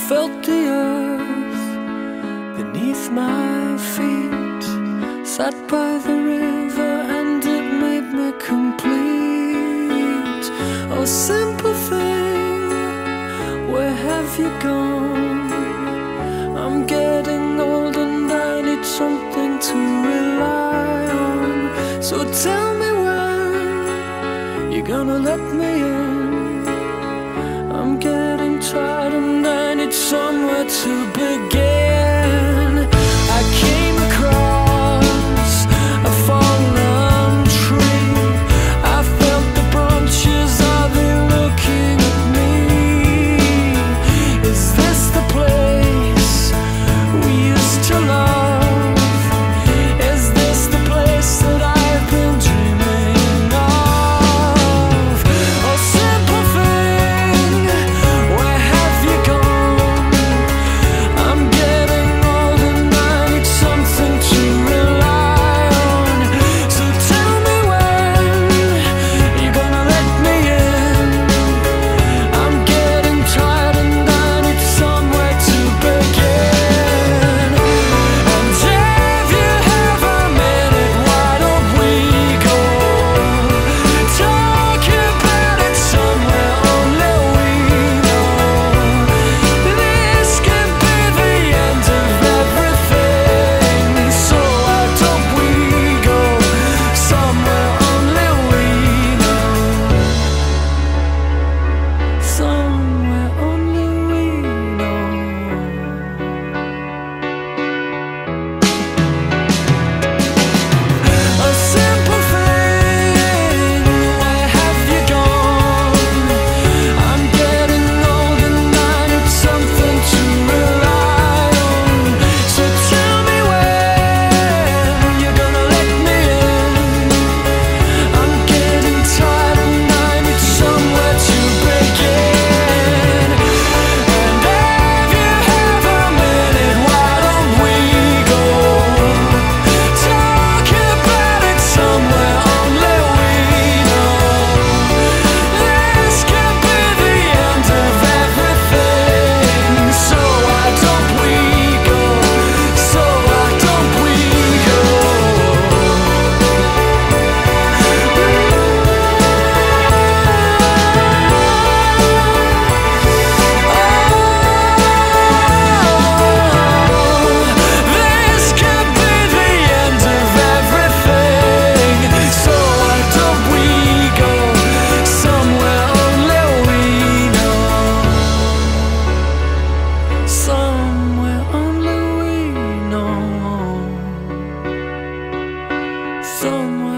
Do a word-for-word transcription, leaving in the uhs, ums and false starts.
felt the earth beneath my feet, sat by the river and it made me complete. Oh, simple thing, where have you gone? I'm getting old and I need something to rely on. So tell me when you're gonna let me in. I'm getting tired and I need somewhere to begin. I came across a fallen tree. I felt the branches, are they looking at me? Is this the place we used to love? Is this the place that I've been dreaming of? Oh, simple thing, where have you gone? I'm getting old and I need something to rely on. So tell me when you're gonna let me in. I'm getting tired and I need somewhere to begin. And if you have a minute, why don't we go talk about it somewhere only we know? This could be the end of everything. So why don't we go somewhere only we know? Somewhere only we know. A simple thing, where have you gone? I'm getting old and I need something to rely on. So tell me when you're gonna let me in. I'm getting tired and I need somewhere to begin. And if you have a minute, why don't we go talk about it somewhere only we know? This could be the end of everything. So why don't we go? So why don't we go? This could be the end of everything. So why don't we go somewhere only we know? Somewhere only we know. Somewhere